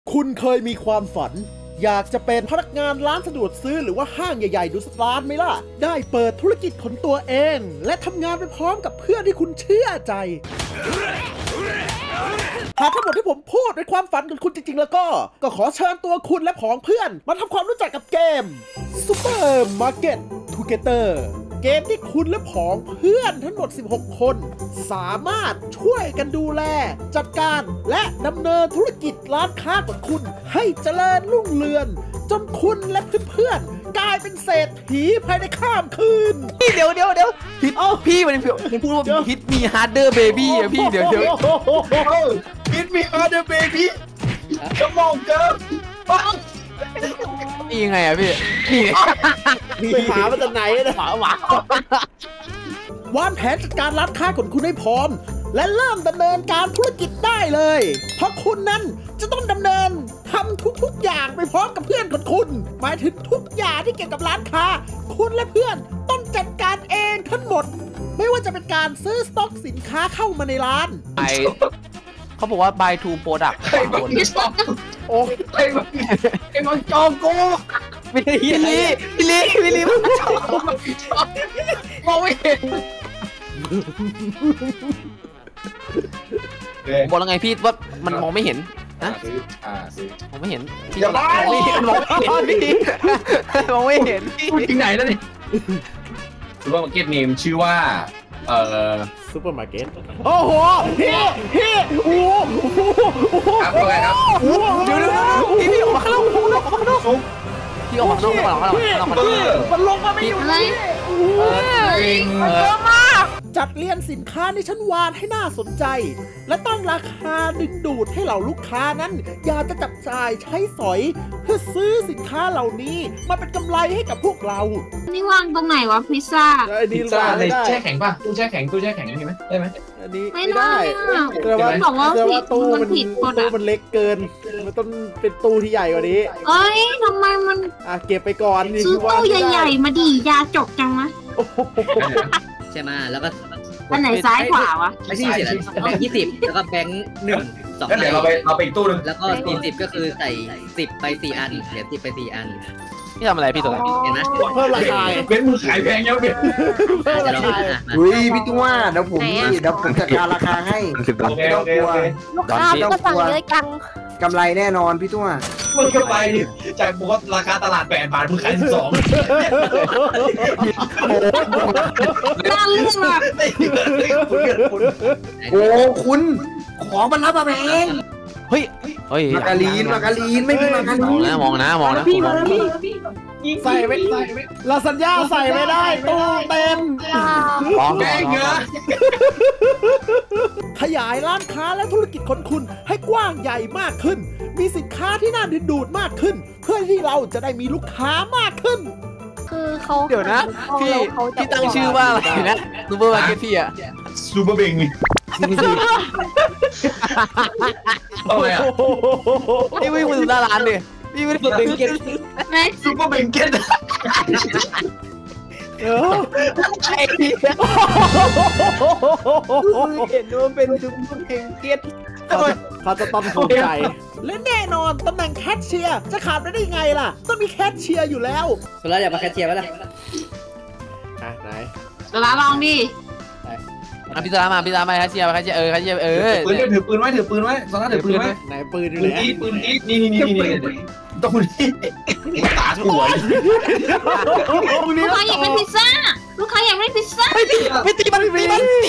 คุณเคยมีความฝันอยากจะเป็นพนักงานร้านสะดวกซื้อหรือว่าห้างใหญ่ๆดูสักร้านไหมล่ะได้เปิดธุรกิจของตัวเองและทำงานไปพร้อมกับเพื่อนที่คุณเชื่อใจหากทั้งหมดที่ผมพูดเป็นความฝันของคุณจริงๆแล้วก็ขอเชิญตัวคุณและผองเพื่อนมาทำความรู้จักกับเกม Super Market Together เกมที่คุณและผองเพื่อนทั้งหมด16คนสามารถช่วยกันดูแลจัดการและดำเนินธุรกิจร้านค้าของคุณให้เจริญรุ่งเรืองจนคุณและเพื่อนๆกลายเป็นเศรษฐีภายในข้ามคืนเดี๋ยวฮิตพี่มันพูดว่าฮิตมีฮาร์ดเดอร์เบบี้อะพี่เดี๋ยวฮิตมีฮาร์ดเดอร์เบบี้จะมองเกินนี่ยังไงอะพี่ไปหามาจากไหนนะวางแผนจัดการร้านค้าของคุณให้พร้อมและเริ่มดำเนินการธุรกิจได้เลยเพราะคุณนั้นจะต้องดำเนินทำทุกอย่างไปพร้อมกับเพื่อนของคุณหมายถึงทุกอย่างที่เกี่ยวกับร้านค้าคุณและเพื่อนต้องจัดการเองทั้งหมดไม่ว่าจะเป็นการซื้อสต็อกสินค้าเข้ามาในร้านเขาบอกว่า buy two product โอ้ไอ้มันจองกูพี่ลีมันจองมองไม่เห็นบอกแล้วไงพี่ว่ามันมองไม่เห็นนะมองไม่เห็นพี่มองไม่เห็นพูดถึงไหนแล้วนี่ซูเปอร์มาร์เก็ตเนมชื่อว่าซูเปอร์มาร์เก็ตโอ้โหเฮ้โอ้โหครับว่าไงครับเดี๋ยวพี่ออกมาข้างนอกพี่ออกมาข้างนอกมันลงมาไม่อยู่เลยมันเยอะมากจัดเรียงสินค้าในชั้นวางให้น่าสนใจและตั้งราคาดึงดูดให้เหล่าลูกค้านั้นอยากจะจับจ่ายใช้สอยเพื่อซื้อสินค้าเหล่านี้มาเป็นกำไรให้กับพวกเรานี่วางตรงไหนวะพิซซ่าพิซซ่าในแช่แข็งป่ะตู้แช่แข็งมีไหมได้ไหมอันนี้ไม่ได้บอกว่าตู้มันเล็กเกินมันต้องเป็นตู้ที่ใหญ่กว่านี้เอ้ยทำไมมันเก็บไปก่อนซื้อตู้ใหญ่ๆมาดิยาจกจังนะใช่ไหมแล้วก็อันไหนซ้ายขวาวะไม่ใช่แบงค์20แล้วก็แบงค์1 2 เดี๋ยวเราไปอีกตู้นึงแล้วก็40ก็คือใส่10ไป4อันเหรียญ10ไป4อันพี่ทำอะไรพี่ตัวเห็นไหมเพิ่มราคาเป็นมือขายแพงเยอะเลยพี่ตัวเดี๋ยวผมจัดการราคาให้ไม่ต้องกลัวลูกค้าก็สั่งเยอะจังกำไรแน่นอนพี่ตัวมึงก็ไปจากปกติราคาตลาด8 บาทมึงขาย12 น่าเลือกมากโอ้คุณของมันรับมาแพงเฮ้ยมาการีนไม่มีมาการีนมองนะพี่ใส่ไม่เราสัญญาใส่ไม่ได้ตู้เต็มแม่งเงอะขยายร้านค้าและธุรกิจของคุณให้กว้างใหญ่มากขึ้นมีสินค้าที่น่าดึงดูดมากขึ้นเพื่อที่เราจะได้มีลูกค้ามากขึ้นคือเขาเดี๋ยวนะพี่ตั้งชื่อว่าอะไรนะซูเปอร์มาร์เก็ตพี่อะซูเปอร์เบงนี่วิ่งมาดูหน้าร้านดินี่ไม่ได้เบงเก็ตซูเปอร์เบงเก็ตเห็นว่าเป็นซูเปอร์เบงเก็ตเขาจะต้องภูมิใจและแน่นอนตำแหน่งแคชเชียร์จะขาดไปได้ไงล่ะต้องมีแคชเชียร์อยู่แล้วสุราอยากมาแคชเชียร์ไหมล่ะไหนสุราลองดิพี่ตามาแคชเชียร์แคชเชียร์ถือปืนไว้สองท่านถือปืนไว้ไหนปืนอยู่ไหนปืนนี่ตรงนี้ตาสวยลูกค้าอยากเป็นพิซซ่าไม่ตีมันพี่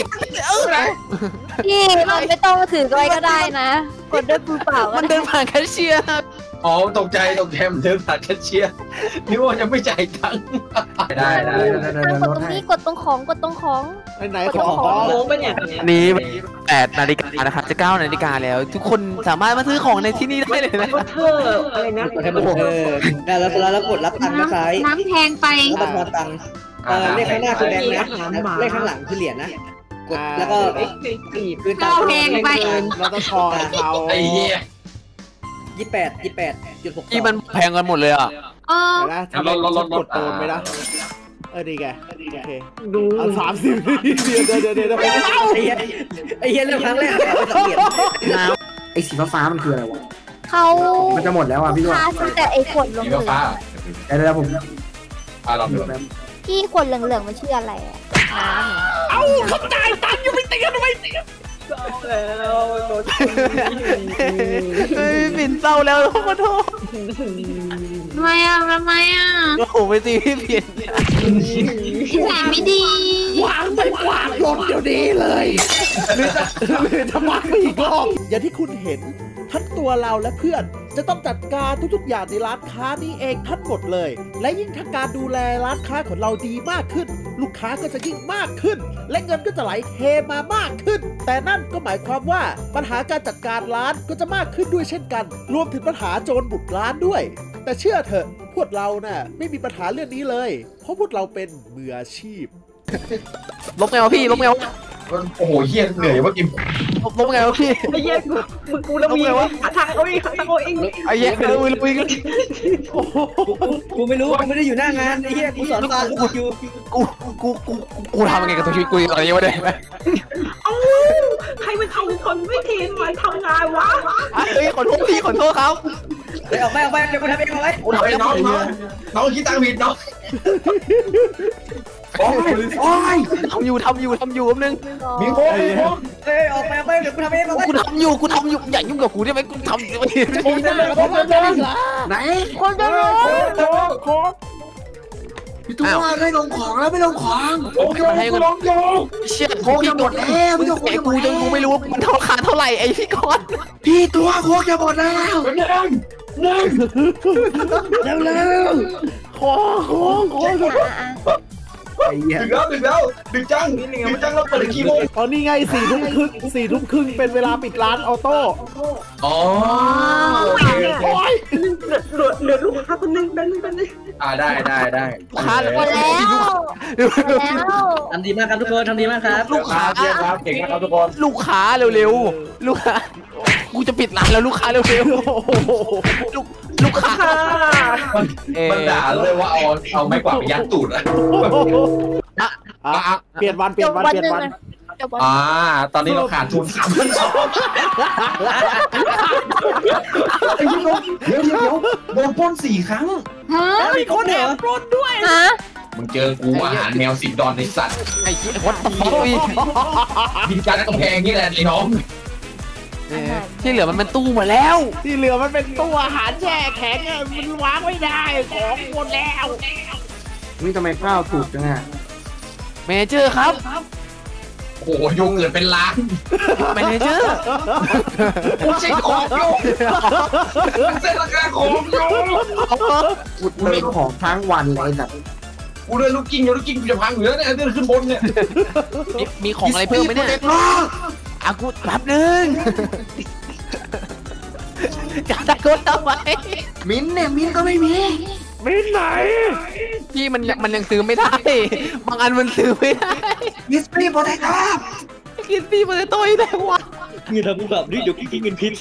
เราไม่ต้องถือไว้ก็ได้นะกดด้วยมือเปล่ามันเดินผ่านแคชเชียร์อ๋อตกใจมันเดินผ่านแคชเชียร์นี่ว่าจะไม่จ่ายตังค์ได้กดตรงนี้กดตรงของไหนของปะเนี่ยนี่8 นาฬิกานะครับจะ9 นาฬิกาแล้วทุกคนสามารถมาซื้อของในที่นี่ได้เลยนะอะไรนะกดให้มันแล้วกดรับตังค์นะซ้ายน้ำแพงไปแล้วทอนตังค์เลขข้างหน้าคือแบงค์นะเลขข้างหลังคือเหรียญนะกดแล้วก็ปืนตาแพงไปแล้วก็ทอนเขาไอ้เหี้ย 28.6 ที่มันแพงกันหมดเลยอ่ะเรากดโดนไปนะดีแกโอเคดู30เดี๋ยวไอ้เหี้ยเรื่องครั้งแรกไอ้สีฟ้ามันคืออะไรวะเขามันจะหมดแล้วอ่ะพี่ตัวค้าซื้อแต่ไอ้ขวดเหลืสีองฟ้าแล้วผมลองดูๆที่ขวดเหลืองๆมันชื่ออะไรอะน้ำเอ้าเขาจ่ายตังค์อยู่ไม่ตีกันทำไมเฮ้ยปิ่นเศร้าแล้วขอโทษทำไมอ่ะโอ้โหไปตีพี่ปิ่นที่ไหนไม่ดีวางไม่กวาดหล่นเดี๋ยวนี้เลยหรือจะมาอีกรอบอย่างที่คุณเห็นทั้งตัวเราและเพื่อนจะต้องจัดการทุกๆอย่างในร้านค้านี้เองทั้งหมดเลย และยิ่งถ้าการดูแลร้านค้าของเราดีมากขึ้น ลูกค้าก็จะยิ่งมากขึ้น และเงินก็จะไหลเทมามากขึ้น แต่นั่นก็หมายความว่าปัญหาการจัดการร้านก็จะมากขึ้นด้วยเช่นกัน รวมถึงปัญหาโจรบุกร้านด้วย แต่เชื่อเถอะพวกเราน่ะไม่มีปัญหาเรื่องนี้เลย เพราะพวกเราเป็นมืออาชีพลบไงวะพี่ลบไงวะโอ้โหเฮียเหนื่อยว่ากินลบไงวะพี่ไอ้เหี้ยกูแล้วมีทางเอาเองทางเอาเองไอ้เหี้ยเลยลุยกูไม่รู้กูไม่ได้อยู่หน้างานไอ้เหี้ยกูสอนตาลูกอยู่กูทำยังไงกับตัวชีวิตกูอะไรยังไม่ได้ไหมใครเป็นทำคนไม่เทนไว้ทำงานวะเฮ้ยขอโทษพี่ขอโทษครับไปออกไปเดี๋ยวกูทำเองเอาไว้กูทำไอ้ไม่น้ได้องคิดตังค์ผิดน้องโอ้ยทำอยู่แป๊บนึงมีโค้งเอ้ยออกไปเดี๋ยวกูทำเองเอาไว้กูทำอยู่อย่ายุ่งกับกูได้ไหมกูทำไหนคนจะรู้พี่ตัวไม่ลงของแล้วไม่ลงของโอ้ยกูลองโยงเชี่ยโค้กจะหมดแล้วพี่ตัวโค้กไอ้จะหมกูดจนกูไม่รู้ว่ามันเท่าราคาเท่าไหร่ไอ้พี่ก้อนพี่ตัวโค้กจะหมดแล้วเร็วขอไอ้เหี้ยดึกจังเราเปิดกี่โมงตอนนี้ไง4 ทุ่มครึ่งเป็นเวลาปิดร้านออโต้อ๋อโอ้ยเหลือลูกค้าคนนึงเป็นนึงได้ลูกค้าหมดแล้วทำดีมากครับทุกคนทำดีมากครับลูกค้าครับเก่งมากครับทุกคนลูกค้าเร็วๆลูกค้ากูจะปิดร้านแล้วลูกค้าเร็วๆลูกค้ามันด่าเลยว่าเอาไม้กวาดไปยัดตูดอะเปลี่ยนวันจบวันหนึ่งจบวันตอนนี้เราขาดทุน3,200เดี๋ยวโดนปล้น4 ครั้งมีคนแอบปล้นด้วยฮะมึงเจอกูอาหารแมว10 ดอนในสัตว์ไอ้เหี้ยวัดตะฟอกพี่บินการกำแพงนี่แหละไอ้น้องที่เหลือมันเป็นตู้หมดแล้วที่เหลือมันเป็นตู้อาหารแช่แข็งอะมันวางไม่ได้ของหมดแล้วนี่ทำไมข้าวถูกจังอ่ะเมเนเจอร์ครับโอ้โหโยเกิร์ตเป็นล้านเมเนเจอร์กูใช้ของโยเส้นราคาของโยกูเติมของทั้งวันเลยสัตว์กูเลยลูกกิ้งกูจะพังอยู่แล้วเนี่ยเดินขึ้นบนเนี่ยมีของอะไรเพิ่มไหมเนี่ยกูแป๊บนึงจะตะโกนทำไมมิ้นเนี่ยมิ้นก็ไม่มีไม่ไหนพี่มันยังซื้อไม่ได้ บางอันมันซื้อไม่ได้มิสปี้โปรเทคเตอร์กินพี่มันจะโตยได้วะเงินทำกูแบบนี้เดี๋ยวกินเงินพิษ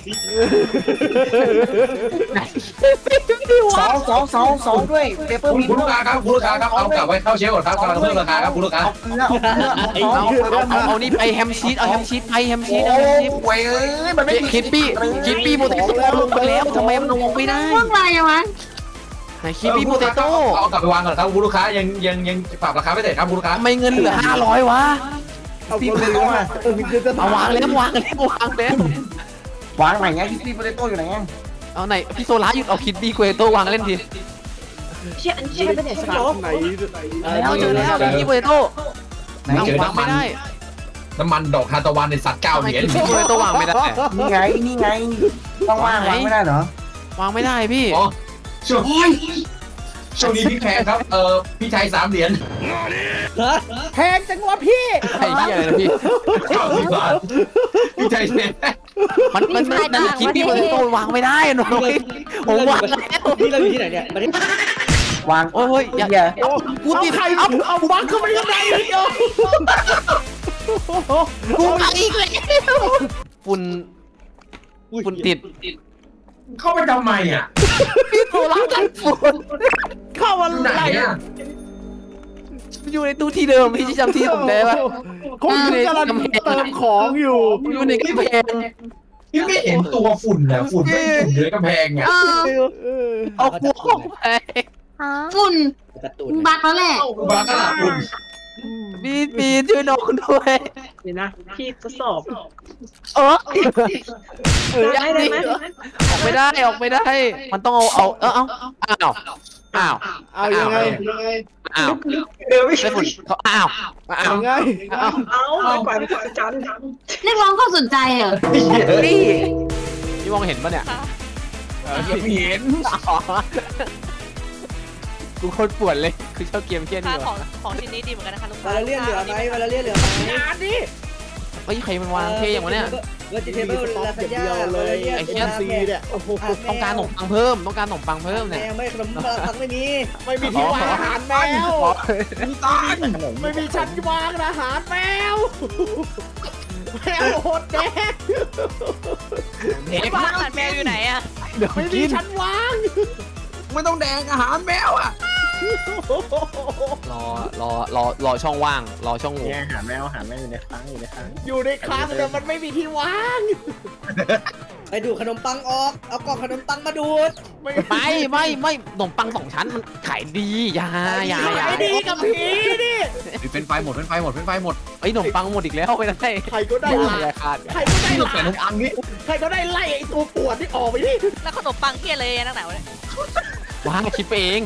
สองด้วยเปเปอร์มิ้นคุณลูกค้าครับเอากลับไว้เข้าเชฟก่อนครับกำลังเพิ่มราคาครับคุณลูกค้าเอานี่ไปแฮมชีสเอาแฮมชีสไปแฮมชีสโอ้เอาแฮมชีสเว้ยมันไม่มีคิดปี้โปเตโต้ลงไปแล้วทำไมมันลงไม่ได้พวกอะไรวะไหนคิดปี้โปเตโต้เอากลับไปวางก่อนครับคุณลูกค้ายังปรับราคาไม่เสร็จครับคุณลูกค้าทำไมเงินเหลือ500วะเอาคนเลยว่าจะเอาวางแล้ววางไหนไงมิสปี้โปเตโต้อยู่ไหนไงเอาไหนพี่โซล่าหยุดเอาคิดปี้โปเตโต้วางเล่นทีเชี่ยอันเชี่ยเป็นไหนสักไหนแล้วเจอแล้วคิดปี้โปเตโต้เจอวางไม่ได้น้ำมันดอกทานตะวันในสัตว์9 เหรียญคิดปี้โปเตโต้วางไม่ได้นี่ไงต้องวางไม่ได้เหรอวางไม่ได้พี่อ๋อช่วงนี้พี่แพงครับพี่ชาย3 เหรียญแพงจังวะพี่ไอ้เหี้ยอะไรนะพี่ 90 บาทพี่ชายแพงมันคิดปี้โปเตโต้วางไม่ได้หนูผมวางแล้วนี่เราอยู่ที่ไหนเนี่ยมาที่วางโอ้ยอย่าพูดใครเอาบังเข้าไปข้างในเลยเดียวกูมาอีกแล้วฝุ่นติดเข้าไปทำไมอ่ะพี่โซล่ากันฝุ่นเข้ามาไหนไหนอ่ะอยู่ในตู้ที่เดิมพี่จำที่ผมได้ปะคงกำลังเติมของอยู่อยู่ในกระแพงพี่ไม่เห็นตัวฝุ่นนะฝุ่นไม่ฝุ่นอยู่ในกำแพงไงเอาหัวออกไปฝุ่นการ์ตูนบักแล้วแหละบ้าขนาดฝุ่นมีช่วยน้องด้วยเดี๋ยวนะพี่ทดสอบได้ไหมออกไม่ได้ มันต้องเอาเอายังไงเดี๋ยวไม่ได้ฝุ่นเขายังไงเอาไปจันเรียกร้องความสนใจเหรอพี่มองเห็นปะเนี่ยไม่เห็นกูโคตรปวดเลยคือชอบเกมแค่นี้ของชิ้นนี้ดีเหมือนกันนะคะลุงวาเลเรียนเหลือไหมวาเลเรียนเหลือไหมงานนี้เฮ้ยใครมันวางเท่อย่างวะเนี่ยเวอร์จิเทเบิลลาซานญ่าเลยไอ้เหี้ยซีเนี่ยโอ้โหต้องการขนมปังเพิ่มเนี่ยไม่ขนมปังไม่มีไม่มีที่วางอาหารแมวไม่มีชั้นวางอาหารแมวแมวโหดแดงบ้านอาหารแมวอยู่ไหนอะไม่มีชั้นวางไม่ต้องแดงอาหารแมวอ่ะรอช่องว่างรอช่องโหว่เนี่ยหาแมวอยู่ในครั้งอยู่ในคลาสแต่มันไม่มีที่วางไปดูขนมปังออกเอากล่องขนมปังมาดูดไม่ขนมปัง2 ชั้นมันขายดีอย่าขายดีกับผีดิเป็นไฟหมดไอ้ขนมปังหมดอีกแล้วไปได้ใครก็ได้ละใครก็ได้ละแต่น้ำอังนี่ใครก็ได้ไล่ไอ้ตัวปวดที่ออกไปดิแล้วขนมปังเฮียเลยนักหนาวเลยว้าคิดไปเอง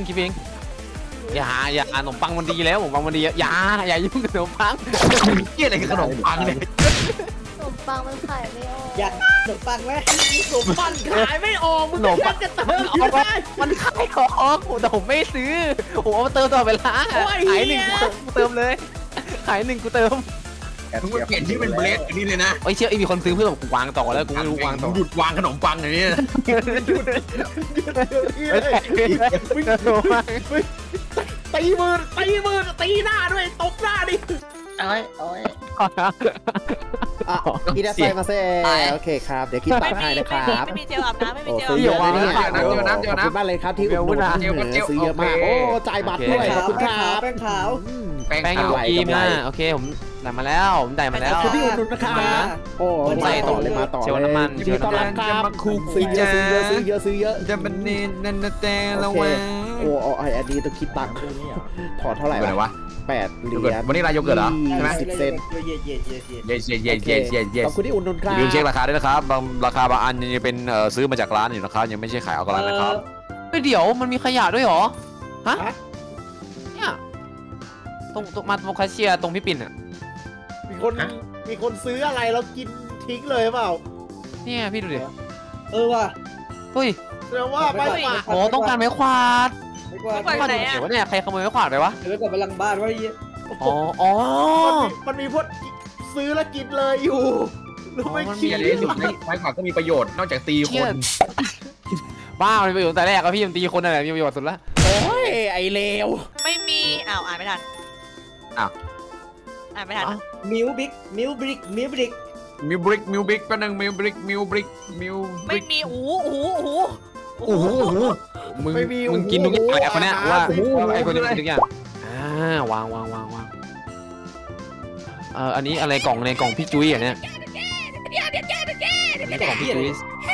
อย่าขนมปังมันดีแล้วขนมปังมันดีอย่ายุ่งกับขนมปังเกี่ยอะไรกับขนมปังเนี่ยขนมปังมันขายไม่ออกอยากขนมปังไหมขนมปังขายไม่ออกมึงจะจะเติมอยู่ได้มันขายของแต่ผมไม่ซื้อผมเอามาเติมตลอดเวลาขาย1กูเติมเลยขาย1กูเติมมึงเปลี่ยนที่เป็นเบรดอยู่นี่เลยนะไอ้เชื่อมีคนซื้อเพื่อแบบกูวางต่อแล้วกูไม่รู้วางต่อหยุดวางขนมปังอย่างนี้ตีมือตีหน้าด้วยตบหน้าดิอีดาไซมาเซ่โอเคครับเดี๋ยวคิดตัดให้นะครับไม่มีเจลอาบน้ำไม่มีเจลซื้อเยอะเลยเนี่ยเจลน้ำขอบคุณมากเลยครับที่อุดหนุนซื้อเยอะมากโอ้จ่ายบัตรด้วยขอบคุณครับแป้งขาวแป้งอยู่กีมาโอเคผมได้มาแล้วผมได้มาแล้วคือที่อุดหนุนนะครับโอ้มาต่อเลยเชียวน้ำมันครับซื้อเยอะจะเป็นนันแต่ละโอวัเคน โอ้อันนี้ต้องคิดตังค์ถอดเท่าไหร่วะ8 เหรียญวันนี้รายโยเกิร์ตเหรอใช่ไหม 10 เซนเย่ขอบคุณที่อุดหนุนครับลืมเช็คราคาด้วยนะครับบางราคาบางอันยังเป็นซื้อมาจากร้านอยู่นะครับยังไม่ใช่ขายออกร้านนะครับเดี๋ยวมันมีขยะด้วยเหรอฮะเนี่ยตรงมาตรงแคชเชียร์ตรงพี่ปิ่นอ่ะมีคนซื้ออะไรแล้วกินทิ้งเลยเปล่าเนี่ยพี่ดูดิว่ะเฮ้ยแสดงว่าไม่กวาดโอ้ต้องการไม้ขวาดไม่กว่าไม้ขวาดเดี๋ยวเนี่ยใครขโมยไม้ขวาดไปวะเดี๋ยวกลับไปหลังบ้านว่าอ๋อมันมีพวกซื้อแล้วกินเลยอยู่แล้วไม่เกีคิยดร์นี้ไม้ขวาดก็มีประโยชน์นอกจากตีคนบ้ามันประโยชน์แต่แรกอะพี่มันตีคนอะไรมีประโยชน์สุดละโอ้ยไอเลวไม่มีอ่านไม่ทันอ่านไม่ทันมิวบิ๊กมิวบริกแป๊บนึงมิวบริกไม่มีโอ้โหมึงกินทุกอย่างเลยคนเนี้ยว่าไอ้คนนี้กินทุกอย่างวางอันนี้อะไรกล่องในกล่องพี่จุ้ยอ่ะเนี่ยกล่องพี่จุ้ย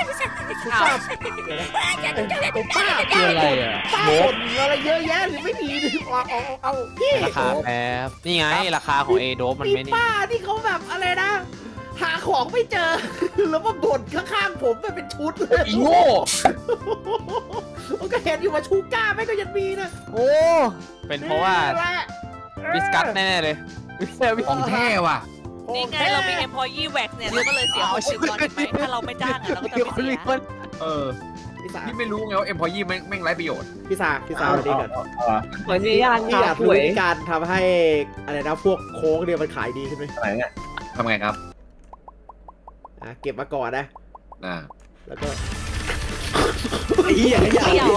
ป้าคืออะไรอ่ะป้าบ่นอะไรเยอะแยะหรือไม่ดีหรือเอาพี่ราคาแป๊บนี่ไงราคาของเอโดมันไม่นี่ป้าที่เขาแบบอะไรนะหาของไม่เจอแล้วมาบ่นข้างๆผมเป็นชุดเลยอีโง่ก็เห็นอยู่ว่าชูก้าไม่ก็ยังมีนะโอ้เป็นเพราะว่าบิสกัตแน่เลยของแท้ว่ะนี่ไงเรามี employee wax เนี่ยเราก็เลยเสียความรู้ตอนนี้ไหมถ้าเราไม่จ้างเราก็จะไม่เสียพี่ไม่รู้ไงว่าเอ็มพอยี่แม่งไร้ประโยชน์พี่สาวันนี้ก่อนเหมือนนี่ย่างพี่อยากรู้วิธีการทำให้อะไรนะพวกโค้กเนี่ยมันขายดีขึ้นไหมทำไงครับเก็บมาก่อนนะ แล้วก็อย่า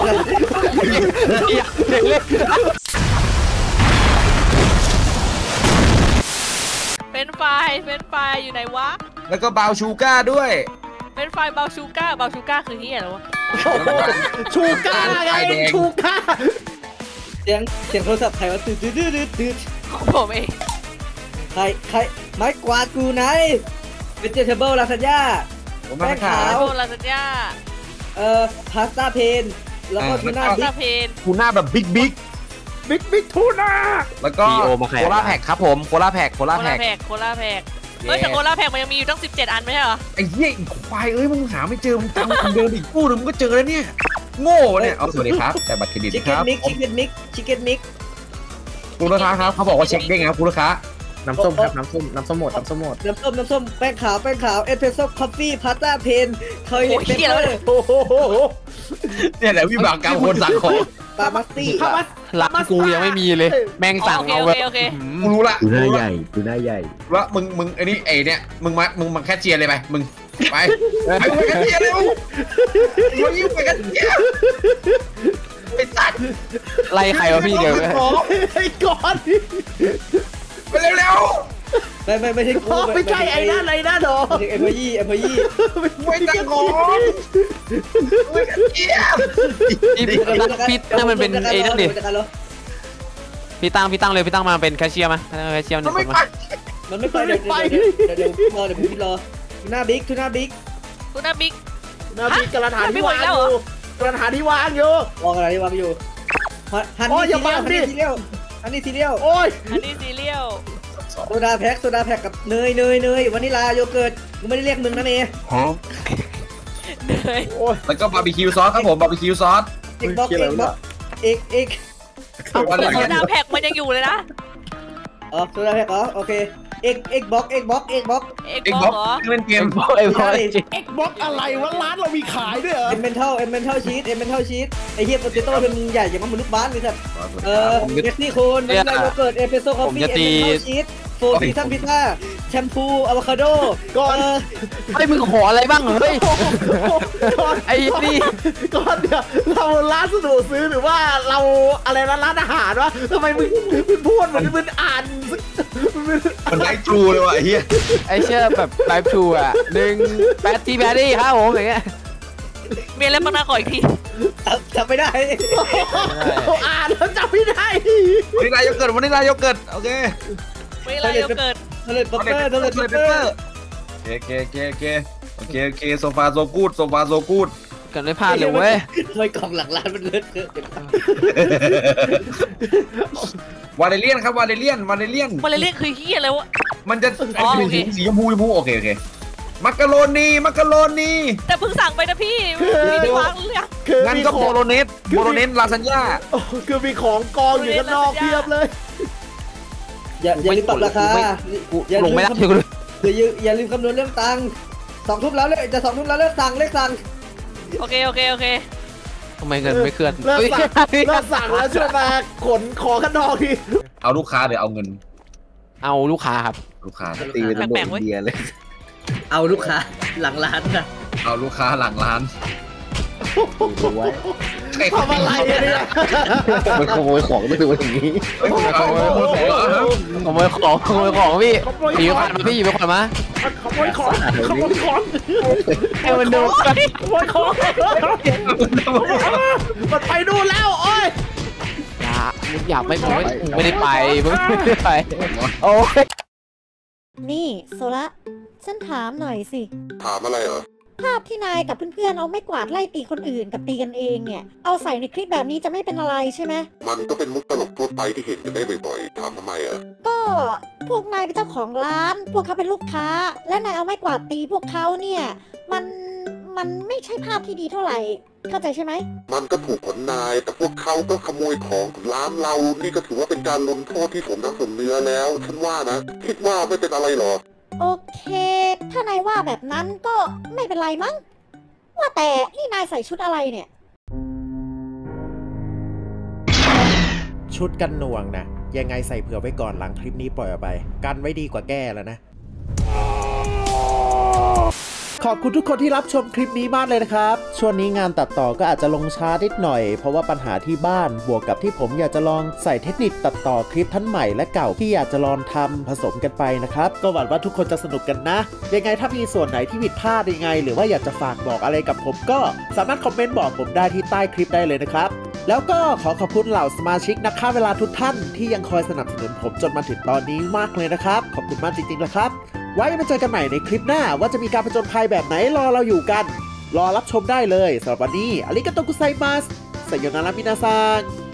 เป็นไฟอยู่ไหนวะแล้วก็บาวชูก้าด้วยเป็นไฟเบาชูก้าคือเฮียเหรอวะชูก้าไงชูก้าเสียงโทรศัพท์ใครวะตืดของผมเองใครไม้กวาดกูไหนเวจิเทเบิลลาซานญ่าแป้งขาวลาซานญ่าพาสต้าเพนแล้วก็ทูน่าบิ๊กทูน่าแบบบิ๊กบิ๊กทูน่าแล้วก็โคลาแพ็กครับผมโคลาแพ็กเฮ้ยแต่โคลาแพ็กมันยังมีอยู่ตั้ง17 อันไม่ใช่เหรอไอ้เหี้ยควายมึงหาไม่เจอมึงตังมึงเดินอีกกู้หนึ่งมึงก็เจอแล้วเนี่ยโง่เนี่ยเอาสวัสดีครับแต่บัตรเครดิตครับชิคเก้นมิกคุณลูกค้าครับเขาบอกว่าเช็คได้ไงครับคุณลูกค้าน้ำส้มครับน้ำส้มหมดแป้งขาวเอสเปรสโซ่คอฟฟี่พาสต้าเพนทอยเล็ตเปเปอร์เนี่ยแหละวิบากกรรมคนสั่งของปามัสตี้ร้านกูยังไม่มีเลยแม่งสั่งเอาแบบกูรู้ละดูหน้าใหญ่ว่ามึงไอ้นี่ไอ้เนี่ยมึงมาแค่เจียเลยไปมึงไปแค่เจียเลยมึงยิ่งไปแค่เจียไปตัดไล่ใครวะพี่เดี๋ยวไอ้ก่อนไปเร็วไม่ใช่กูไม่ใช่ไอ้นั่นหรอเอ็มพยี่ไม่ตั้งของไม่กันเกียร์พี่ตั้งมันเป็นไอ้นั่นดิพี่ตั้งเลยพี่ตั้งมาเป็นแคชเชียร์มาแคชเชียร์มันไม่ไปเดี๋ยวพี่รอทูน่าบิ๊กกระดาษที่วางอยู่กระดาษที่วางอยู่ฮันนี่ซีเรียลโอ้ยฮันนี่ซีเรียลโซดาแพ็กกับเนยวานิลาโยเกิร์ตกูไม่ได้เรียกมึงนะเมย์แล้วก็บาร์บีคิวซอสครับผมบาร์บีคิวซอสเอ็กบ็อกโซดาแพ็กมันยังอยู่เลยนะโซดาแพ็กโอเคเอ็กบ็อกเหรอเล่นเกมเอ็กบ็อกอะไรวะร้านเรามีขายด้วยเหรอเอ็มเมนทัลชีสไอเฮียโปเตโต้เป็นใหญ่อย่างมันลูกบ้านเลยครับเม็กซี่โคนวานิลาโยเกิร์ตเอสเปรสโซ่คอฟฟี่เอ็มเมนทัลชีสโฟร์ซีซั่นพิซซ่าแชมพูอะโวคาโดก่อนไอ้มึงขออะไรบ้างเฮ้ยไอ้นี่ก่อนเดี๋ยวเราร้านสะดวกซื้อหรือว่าเราอะไรร้านอาหารวะทำไมมึงพูดมันอ่านมันไลฟ์ทรูเลยวะเฮียไอ้เชื่อแบบไลฟ์ทรูอ่ะ1แปดตี้ครับผมอย่างเงี้ยมีอะไรบ้างนะขออีกทีจำไม่ได้อ่านแล้วจำไม่ได้วันนี้นายโยเกิร์ตโอเคไม่ไรโยเกิร์ตทะเลเปเปอร์โอเคโซฟาโซกูดกันไม่พลาดเลยเว้ยทำไมกล่องหลังร้านมันเลือดวาเลเลียนครับวาเลเลียนคือเฮียอะไรวะมันจะสีชมพูโอเคมักกะโรนีแต่เพิ่งสั่งไปนะพี่ไม่วางเลยงั้นก็โบโลเนสลาซานญ่าคือมีของกองอยู่ข้างนอกเพียบเลยอย่าลืมปรับราคาลงไม่ได้อย่าลืมคำนวณเรื่องตังค์2 ทุ่มแล้วเลยจะ2 ทุ่มแล้วเลขสั่งโอเคทำไมเงินไม่เคลื่อนเลิกสั่งแล้วช่วยมาขนของข้างนอกทีเอาลูกค้าเดี๋ยวเอาเงินเอาลูกค้าครับลูกค้าตีเป็นระบบเดียเลยเอาลูกค้าหลังร้านนะเอาลูกค้าหลังร้านทำอะไรเนี่ยมันขโมยของไม่ดูอย่างนี้ขโมยของพี่หยิบขวานมาพี่หยิบขวานมาขโมยของให้มันดูขโมยของมันไปดูแล้วโอ้ยอยากไม่ได้ไปโอ้ยนี่โซละฉันถามหน่อยสิถามอะไรเหรอภาพที่นายกับเพื่อนๆเอาไม้กวาดไล่ตีคนอื่นกับตีกันเองเนี่ยเอาใส่ในคลิปแบบนี้จะไม่เป็นอะไรใช่ไหมมันก็เป็นมุกตลกทั่วไปที่เห็นกันได้บ่อยๆถามทำไมอ่ะก็พวกนายเป็นเจ้าของร้านพวกเขาเป็นลูกค้าและนายเอาไม้กวาดตีพวกเขาเนี่ยมันไม่ใช่ภาพที่ดีเท่าไหร่เข้าใจใช่ไหมมันก็ถูกผลนายแต่พวกเขาก็ขโมยของร้านเรานี่ก็ถือว่าเป็นการลงโทษที่สมน้ำสมเนื้อแล้วฉันว่านะคิดว่าไม่เป็นอะไรหรอโอเคถ้านายว่าแบบนั้นก็ไม่เป็นไรมั้งว่าแต่นี่นายใส่ชุดอะไรเนี่ยชุดกันหน่วงนะยังไงใส่เผื่อไว้ก่อนหลังคลิปนี้ปล่อยออกไปกันไว้ดีกว่าแก้แล้วนะขอบคุณทุกคนที่รับชมคลิปนี้มากเลยนะครับช่วงนี้งานตัดต่อก็อาจจะลงช้านิดหน่อยเพราะว่าปัญหาที่บ้านบวกกับที่ผมอยากจะลองใส่เทคนิคตัดต่อคลิปทั้งใหม่และเก่าที่อยากจะลองทำผสมกันไปนะครับก็หวังว่าทุกคนจะสนุกกันนะยังไงถ้ามีส่วนไหนที่ผิดพลาดยังไงหรือว่าอยากจะฝากบอกอะไรกับผมก็สามารถคอมเมนต์บอกผมได้ที่ใต้คลิปได้เลยนะครับแล้วก็ขอบคุณเหล่าสมาชิกนักฆ่าเวลาทุกท่านที่ยังคอยสนับสนุนผมจนมาถึงตอนนี้มากเลยนะครับขอบคุณมากจริงๆนะครับไว้มาเจอกันใหม่ในคลิปหน้าว่าจะมีการผจญภัยแบบไหนรอเราอยู่กันรอรับชมได้เลยสำหรับวันนี้อาริกาโตกุไซมัสไซโยนารามินาซัง